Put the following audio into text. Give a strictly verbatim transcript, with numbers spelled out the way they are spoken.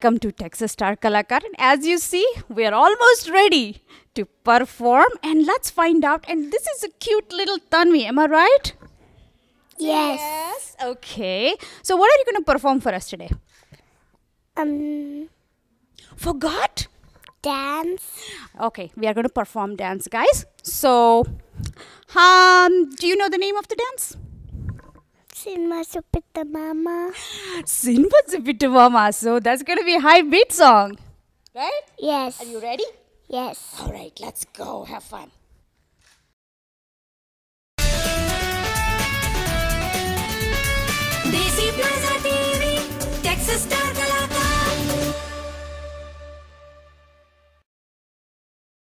welcome to Texas Star Kalakaar. And as you see, we are almost ready to perform. And let's find out. And this is a cute little Tanvi, am I right? Yes. Yes. Okay. So what are you going to perform for us today? Um, Forgot? dance. Okay, we are going to perform dance, guys. So, um, do you know the name of the dance? Sinma Supita Mama. Sinba Zipita Mama. So that's going to be a high beat song. Right? Yes. Are you ready? Yes. All right, let's go. Have fun.